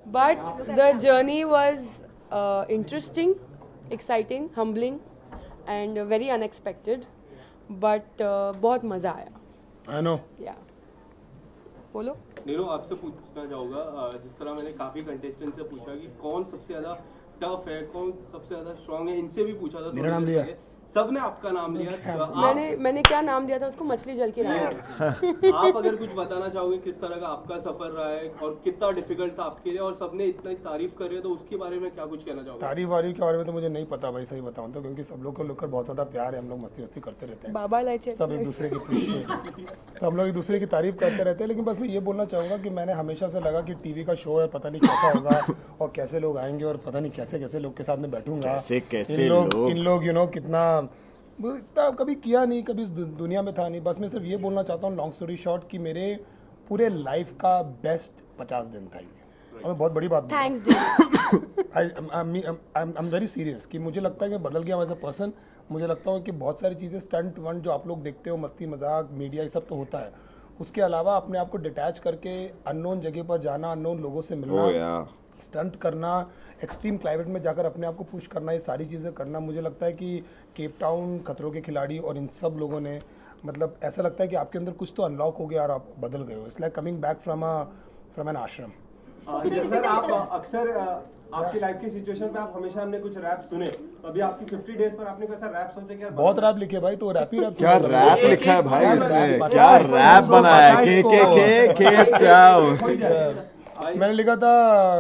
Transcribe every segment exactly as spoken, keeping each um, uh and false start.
But the journey was uh, interesting, exciting, humbling, and uh, very unexpected. But uh, बहुत मजा आया. I know. Yeah. बोलो. नीरू आपसे पूछना चाहूँगा, जिस तरह मैंने काफी कंटेस्टेंट से पूछा कि कौन सबसे ज्यादा टफ है, कौन सबसे ज्यादा स्ट्रांग है, इनसे भी पूछा था. मेरा नाम लिया. सबने आपका नाम लिया. मैंने मैंने क्या नाम दिया था उसको? मछली जल की रानी. आप अगर कुछ बताना चाहोगे किस तरह का आपका सफर रहा है और कितना डिफिकल्ट था आपके लिए, और सबने इतना तारीफ कर रहे हैं तो उसके बारे में क्या कुछ कहना चाहोगे? तारीफ वारीफ के बारे में तो मुझे नहीं पता भाई, सही बताऊं तो, क्योंकि सब लोग को लेकर बहुत ज्यादा प्यार है, हम लोग मस्ती मस्ती करते रहते हैं, बाबा लाइचे सब एक दूसरे की पीछे तो हम लोग एक दूसरे की तारीफ करते रहते हैं. लेकिन बस मैं ये बोलना चाहूंगा कि मैंने हमेशा से लगा कि टीवी का शो है, पता नहीं कैसा होगा और कैसे लोग आएंगे और पता नहीं कैसे कैसे लोग के साथ में बैठूंगा, इन लोग इन लोग यू नो कितना इतना कभी किया नहीं, कभी इस दुनिया में था नहीं. बस मैं सिर्फ ये बोलना चाहता हूँ लॉन्ग स्टोरी शॉर्ट कि मेरे पूरे लाइफ का बेस्ट पचास दिन था ये, और बहुत बड़ी बात. Thanks I am very serious कि मुझे लगता है कि बदल गया एज अ पर्सन. मुझे लगता है कि बहुत सारी चीज़ें स्टंट वन जो आप लोग देखते हो, मस्ती मजाक मीडिया ये सब तो होता है, उसके अलावा अपने आप को डिटैच करके अननोन जगह पर जाना, अननोन लोगों से मिलना, oh, yeah. स्टंट करना, एक्सट्रीम क्लाइमेट में जाकर अपने आप को पुश करना, ये सारी चीज़ें करना, मुझे लगता है कि केप टाउन, खतरों के खिलाड़ी और इन सब लोगों ने, मतलब ऐसा लगता है कि आपके अंदर कुछ तो अनलॉक हो गया और आप बदल गए हो. It's like coming back from a from an ashram. Sir आप अक्सर आपकी लाइफ की सिचुएशन पे आप हमेशा हमने कुछ रैप सुने, अभी आपकी फिफ्टी डेज पर आपने कैसा रैप सोचे? क्या बहुत रैप लिखे भाई, तो रैप ही रैप. क्या रैप लिखा है भाई इसने, क्या रैप बनाया है, के के के के क्या. मैंने लिखा था,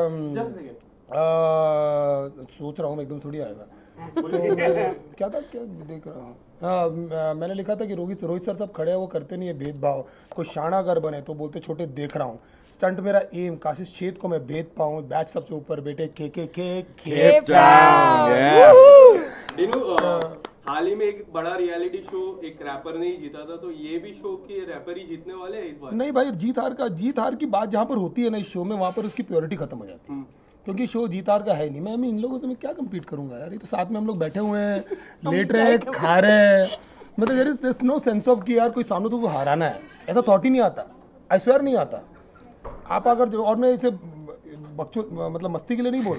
सोच रहा हूँ एकदम थोड़ी आएगा तो क्या था, क्या देख रहा हूँ. हाँ, मैंने लिखा था कि रोहित रोहित सर सब खड़े हैं, वो करते नहीं है भेदभाव, कोई शाना अगर बने तो बोलते छोटे देख रहा हूँ, स्टंट मेरा एम काशिश छेद को मैं भेद पाऊँ, बैच सबसे ऊपर बेटे के के के केप टाउन. हाल ही में एक बड़ा रियलिटी शो एक रैपर ने ही जीता था, तो ये भी शो के रैपर ही जीतने वाले हैं इस बार? नहीं भाई, जीत हार का जीत हार की बात जहाँ पर होती है ना इस शो में, वहाँ पर उसकी प्योरिटी खत्म हो जाती है, क्योंकि शो जीत हार का है नहीं. मैं मैं इन लोगों से मैं क्या कम्पीट करूंगा यार, ये तो साथ में हम लोग बैठे हुए हैं, लेट रहे हैं, खा रहे हैं, मतलब there is there no sense of कि यार कोई सामने तो हराना है, ऐसा थॉट ही नहीं आता. आई स्वेयर नहीं आता. आप अगर, और मैं इसे बच्चों मतलब मस्ती के लिए नहीं बोल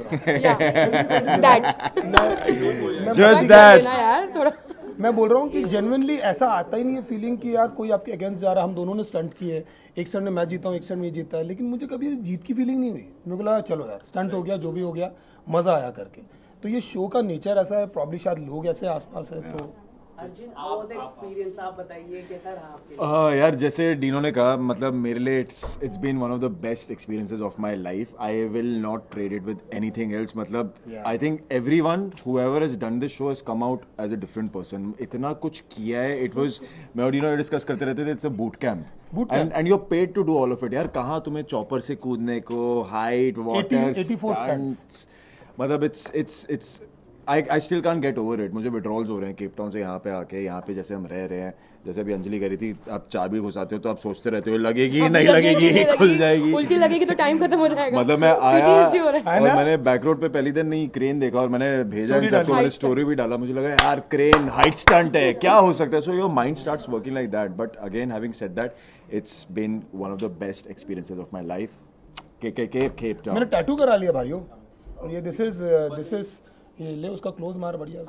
रहा, मैं बोल रहा हूँ कि जेन्युइनली ऐसा आता ही नहीं है फीलिंग कि यार कोई आपके अगेंस्ट जा रहा है. हम दोनों ने स्टंट किए, एक स्टंट में मैं जीता हूँ, एक स्टंट में जीता है, लेकिन मुझे कभी जीत की फीलिंग नहीं हुई. मेरे को लगा चलो यार स्टंट हो गया, जो भी हो गया, मजा आया करके. तो ये शो का नेचर ऐसा है, प्रॉब्ली शायद लोग ऐसे आसपास है. तो Arjun, how was the experience, आप बताइए कैसा रहा आपके लिए? uh, यार जैसे डीनो ने कहा, मतलब मेरे लिए it's it's been one of the best experiences of my life. I will not trade it with anything else. मतलब I think everyone whoever has done this show has come out as a different person. इतना कुछ किया है. It was, मैं और Dino discuss करते रहते थे, it's a boot camp and and you are paid to do all of it. यार कहाँ तुम्हें चॉपर से कूदने को, हाइट, वाटर, स्टंट्स, मतलब it's it's it's I I still can't get over it. मुझे विड्रॉल्स हो रहे हैं केप टाउन से यहाँ पे आके. यहाँ पे जैसे हम रह रहे हैं, जैसे अभी अंजलि करी थी, आप चाबी घुसाते हो तो आप सोचते रहते हो लगेगी नहीं लगेगी, खुल जाएगी, उल्टी लगेगी तो टाइम खत्म हो जाएगा. मतलब मैं आया और मैंने बैक रोड पे पहली दिन नहीं क्रेन देखा, और मैंने भेजा सबको, मैंने स्टोरी भी डाला, मुझे लगा यार क्रेन, हाइट स्टंट है, क्या हो सकता है. So your mind starts working like that. But again having said that, it's been one of the best experiences of my life. के के के केप टाउन. मैंने टैटू करा लिया भाइयों, और ये दिस इज दिस इज ये ले उसका क्लोज मार बढ़िया.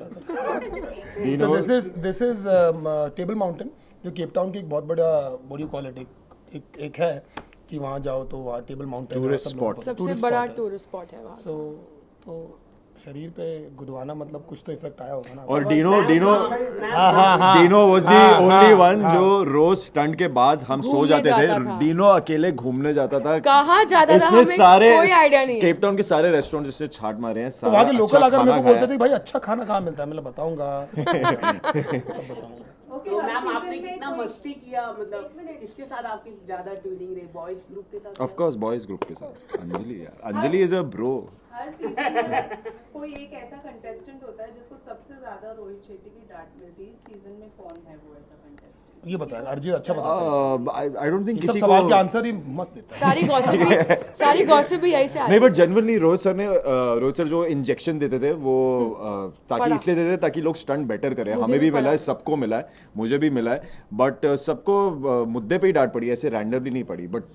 This is this is Table Mountain, जो केप टाउन की एक बहुत बड़ा, व्हाट यू कॉल इट, एक एक है कि वहाँ जाओ तो वहाँ टेबल माउंटेन टूरिस्ट स्पॉट, सबसे बड़ा टूरिस्ट स्पॉट है वहाँ. सो तो शरीर पे गुदवाना, मतलब कुछ तो इफेक्ट आया होगा ना. और Dino Dino Dino was the only one जो रोज स्टंट के बाद हम सो जाते थे. डीनो अकेले घूमने जाता था. कहाँ जाता था हमें सारे कोई आइडिया नहीं. केप टाउन के सारे रेस्टोरेंट जिससे छाट मारे हैं, तो वहाँ के लोकल आकर मेरे को बोलते थे भाई अच्छा खाना कहाँ मिलता है, मैं बताऊंगा सब बताऊंगा. तो मैम आपने कितना मस्ती किया, मतलब किसके साथ आपकी ज्यादा ट्यूनिंग रही, बॉयज ग्रुप के साथ? ऑफ कोर्स बॉयज ग्रुप के साथ. अंजलि यार, अंजलि इज अ ब्रो. हर सीजन में कोई एक ऐसा कंटेस्टेंट होता है जिसको सबसे ज्यादा रोहित शेट्टी की डांट मिलती है. इस सीजन में कौन है वो ऐसा कंटेस्टेंट? ये बताया अर्जित, अच्छा बताता है. आई डोंट थिंक किसी को सवाल के आंसर ही मस्त देता है. सारी गॉसिप भी सारी गॉसिप भी यही से आती है. नहीं, बट जेन्युइनली रोहित सर ने रोहित सर जो इंजेक्शन देते थे वो ताकि इसलिए देते थे ताकि लोग स्टंट बेटर करें. हमें भी मिला है, सबको मिला है, मुझे भी मिला है, बट सबको मुद्दे पे ही डांट पड़ी, ऐसे रैंडमली नहीं पड़ी. बट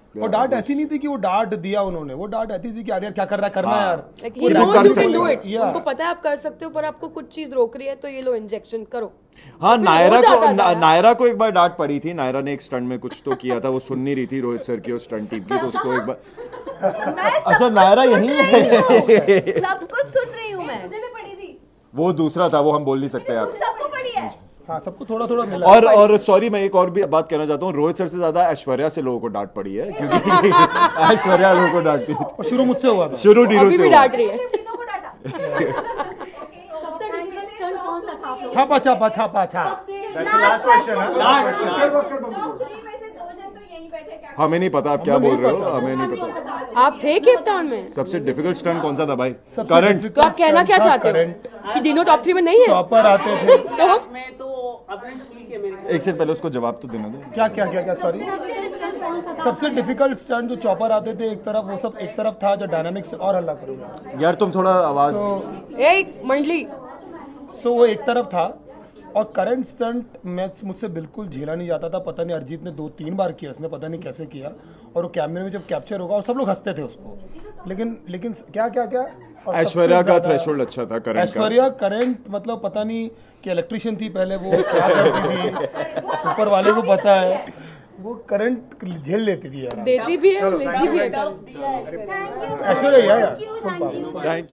और डांट ऐसी नहीं थी कि वो डांट दिया उन्होंने, वो डांट ऐसी थी कि यार यार क्या कर रहा है, करना है यार। Like, he वो knows कर you can सकते do हैं। it. Yeah. उनको पता है आप कर सकते हो, पर आपको कुछ चीज रोक रही है तो ये लो इंजेक्शन करो। हाँ, फिर नायरा हो को जाता ना, था। नायरा को एक बार डांट पड़ी थी। नायरा ने एक स्टंट में कुछ तो किया था, वो सुन नहीं रही थी रोहित सर की और स्टंट टीम की, तो उसको एक बार अच्छा नायरा यही है। सब कुछ सुन रही हूँ मैं। मुझे भी पड़ी थी। वो दूसरा था, वो हम बोल नहीं सकते आप। सबको पड़ी है। हाँ, सबको थोड़ा थोड़ा मिला। और और सॉरी, मैं एक और भी बात कहना चाहता हूँ, रोहित सर से ज्यादा ऐश्वर्या से लोगों को डांट पड़ी है, क्योंकि ऐश्वर्या लोगों को डांटती है। और शुरू मुझसे हुआ था। शुरू नीरू अभी से भी हुआ। डांट रही है। तीनों को डांटा। सबसे डिफिकल्ट स्टंट कौन सा था आप लोगों छापा छापा छापा छा लास्ट क्वेश्चन है। टॉप थ्री में से दो जन तो यहीं बैठे, क्या हमें नहीं पता आप क्या बोल रहे हो, हमें नहीं पता। आप थे केप टाउन में? सबसे डिफिकल्ट स्टंट कौन सा था भाई? सबसे करंट। difficult तो आप कहना क्या stunt था चाहते current। हो कि दिनों टॉप थ्री में नहीं है? चॉपर आते थे। तो मैं तो अपने ठीक है मेरे एक सेकंड पहले उसको जवाब तो देना दो। क्या क्या क्या क्या सॉरी। सबसे डिफिकल्ट स्टंट जो चॉपर आते थे एक तरफ, वो सब एक तरफ था जो डायनामिक्स और हल्ला करूंगा। यार तुम थोड़ा आवाज। तो एक मंडली सो वो एक तरफ था, और करंट स्टंट मैच मुझसे बिल्कुल झेला नहीं जाता था। पता नहीं अरिजीत ने दो तीन बार किया, उसने पता नहीं कैसे किया, और वो कैमरे में जब कैप्चर होगा और सब लोग हंसते थे उसको, लेकिन लेकिन क्या क्या क्या और सबसे ऐश्वर्या का ज्यादा- थ्रेशोल्ड अच्छा था करंट का। ऐश्वर्या करंट मतलब पता नहीं कि इलेक्ट्रिशियन थी पहले, वो क्या करती थी ऊपर वाले को पता है, वो करंट झेल लेती थी यार। देती भी है, लेती भी है। ऐश्वर्या यार Thank you, thank you. Thank